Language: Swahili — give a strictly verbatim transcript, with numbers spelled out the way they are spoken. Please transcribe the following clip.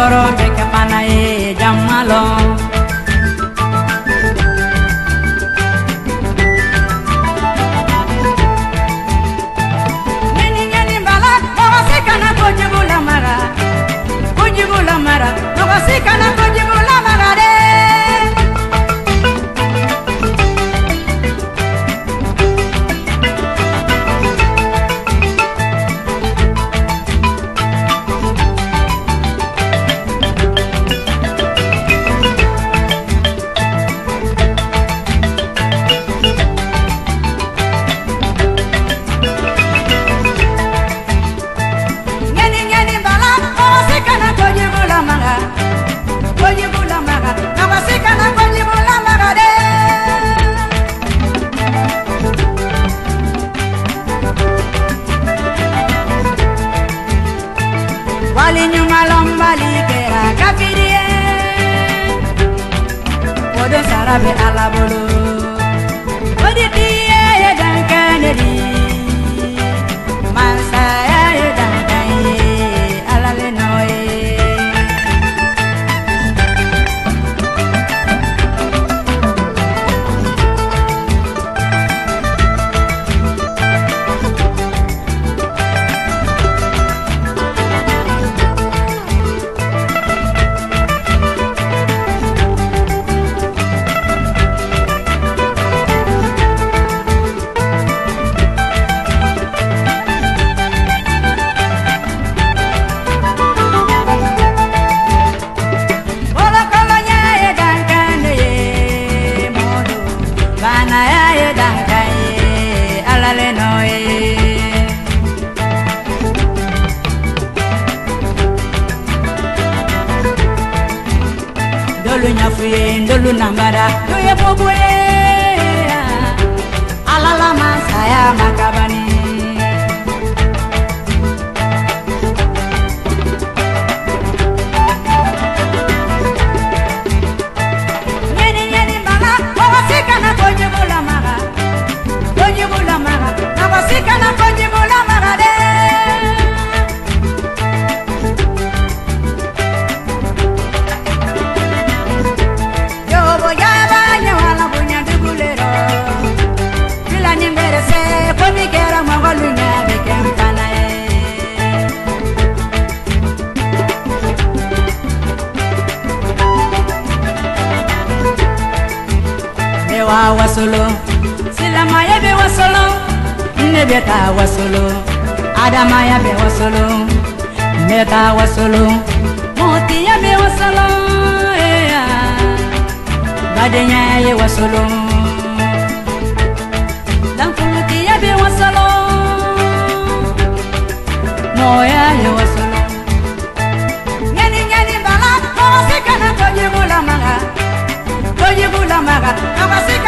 toro beke pana e jamalo nini nini bala nawasika na kujibula mara kujibula mara nawasika na kujibula mara de Wali nyuma lombali kera kafirie Odo sarabe alabolo Odi diye ye dankaneri Mansaya ye dankanye alale noye Dolu nyafuye ndolu nambara doye bobwe alala masaya makabani Neni neni bala nawasika na kujibula mara kujibula mara nawasika na kujibula mara de Bewa wasolo silama ya be wasolo nebeta wasolo adama ya be wasolo meta wasolo moti ya be wasolo ya badenya ya wasolo danfuti ya be wasolo moya ya wasolo nyani nyani bala nawasika na kujibula mara kujibula mara nawasika